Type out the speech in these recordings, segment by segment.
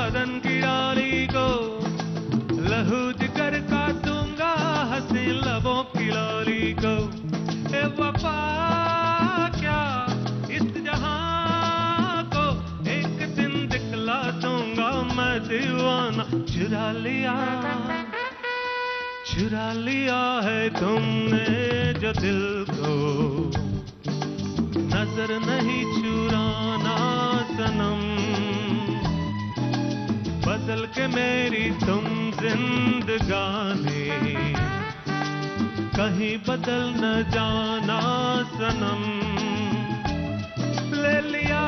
बदन की डाली को लहू जिगर का दूंगा हंसी लबों की लाली को ए वफा क्या इस जहां को एक दिन दिखला दूंगा मैं दीवाना चुरा लिया है तुमने जो दिल को नजर नहीं चुराना सनम बदल के मेरी तुम जिंदगानी कहीं बदल न जाना सनम ले लिया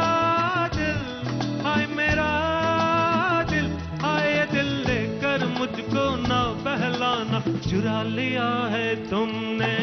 दिल हाय मेरा दिल हाय दिल लेकर मुझको ना बहलाना चुरा लिया है तुमने